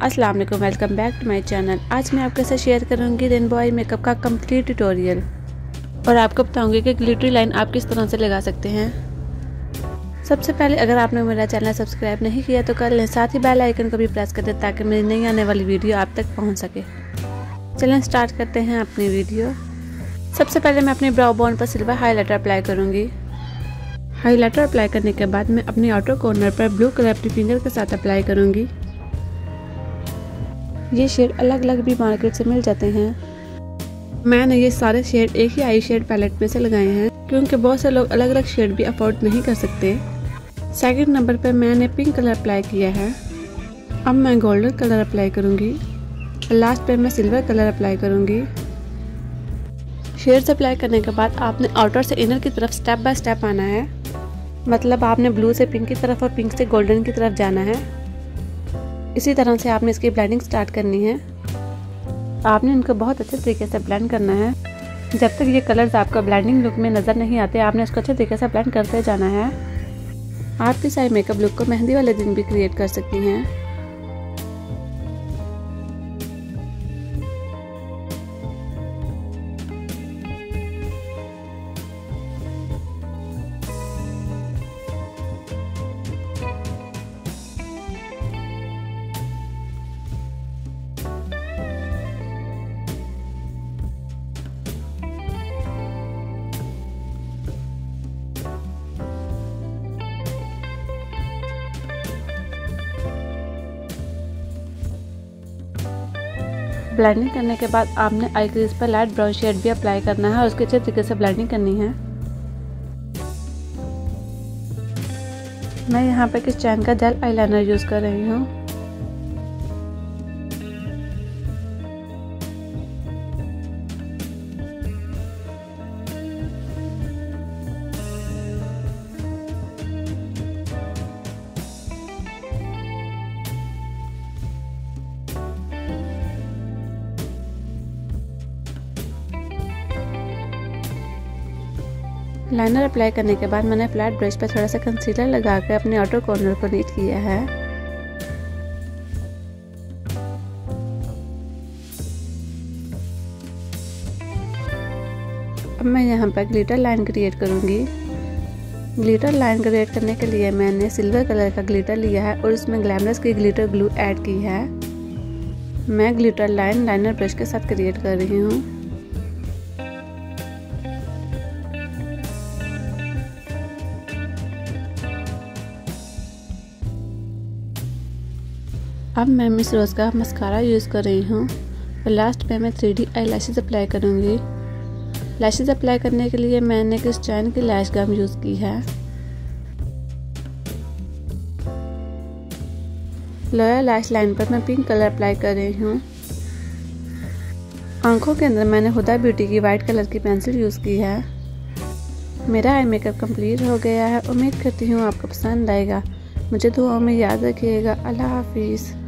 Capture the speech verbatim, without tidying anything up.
अस्सलाम वालेकुम, welcome back to my channel. आज मैं आपके साथ शेयर करूंगी रेनबो आई मेकअप का कंप्लीट ट्यूटोरियल और आपको बताऊंगी कि ग्लिटरी लाइन आप किस तरह से लगा सकते हैं। सबसे पहले अगर आपने मेरा चैनल सब्सक्राइब नहीं किया तो कर लें, साथ ही बेल आइकन को भी प्रेस कर दें ताकि मेरी नई आने वाली वीडियो आप तक पहुँच सके। चलें स्टार्ट करते हैं अपनी वीडियो। सबसे पहले मैं अपनी ब्राउ बोन पर सिल्वर हाईलाइटर अप्लाई करूँगी। हाईलाइटर अप्लाई करने के बाद मैं अपनी आउटर कॉर्नर पर ब्लू कलर अपनी फिंगर के साथ अप्लाई करूँगी। ये शेड अलग अलग भी मार्केट से मिल जाते हैं। मैंने ये सारे शेड एक ही आई शेड पैलेट में से लगाए हैं क्योंकि बहुत से लोग अलग अलग शेड भी अफोर्ड नहीं कर सकते। सेकंड नंबर पर मैंने पिंक कलर अप्लाई किया है। अब मैं गोल्डन कलर अप्लाई करूँगी और लास्ट पे मैं सिल्वर कलर अप्लाई करूँगी। शेड्स अप्लाई करने के बाद आपने आउटर से इनर की तरफ स्टेप बाय स्टेप आना है, मतलब आपने ब्लू से पिंक की तरफ और पिंक से गोल्डन की तरफ जाना है। इसी तरह से आपने इसकी ब्लेंडिंग स्टार्ट करनी है। आपने इनको बहुत अच्छे तरीके से ब्लेंड करना है। जब तक ये कलर्स आपको ब्लेंडिंग लुक में नज़र नहीं आते आपने इसको अच्छे तरीके से ब्लेंड करते जाना है। आप इस आई मेकअप लुक को मेहंदी वाले दिन भी क्रिएट कर सकती हैं। ब्लेंडिंग करने के बाद आपने आई क्रीज पर लाइट ब्राउन शेड भी अप्लाई करना है और उसके अच्छे तरीके से ब्लेंडिंग करनी है। मैं यहाँ पे किस चैन का जेल आईलाइनर यूज़ कर रही हूँ। लाइनर अप्लाई करने के बाद मैंने फ्लैट ब्रश पर थोड़ा सा कंसीलर लगाकर अपने आउटर कॉर्नर को नीट किया है। अब मैं यहाँ पर ग्लिटर लाइन क्रिएट करूँगी। ग्लिटर लाइन क्रिएट करने के लिए मैंने सिल्वर कलर का ग्लिटर लिया है और उसमें ग्लैमरस की ग्लिटर ग्लू ऐड की है। मैं ग्लिटर लाइन लाइनर ब्रश के साथ क्रिएट कर रही हूँ। अब मैं मिस रोज का मस्कारा यूज़ कर रही हूँ और लास्ट पे मैं three D eye lashes apply करूँगी। लैशेज अप्लाई करने के लिए मैंने क्रिस चैन की लैश गम यूज़ की है। लोअर लैश लाइन पर मैं पिंक कलर अप्लाई कर रही हूँ। आंखों के अंदर मैंने हुदा ब्यूटी की वाइट कलर की पेंसिल यूज़ की है। मेरा आई मेकअप कंप्लीट हो गया है। उम्मीद करती हूँ आपको पसंद आएगा। मुझे दुआओं में याद रखिएगा। अल्लाह हाफिज़।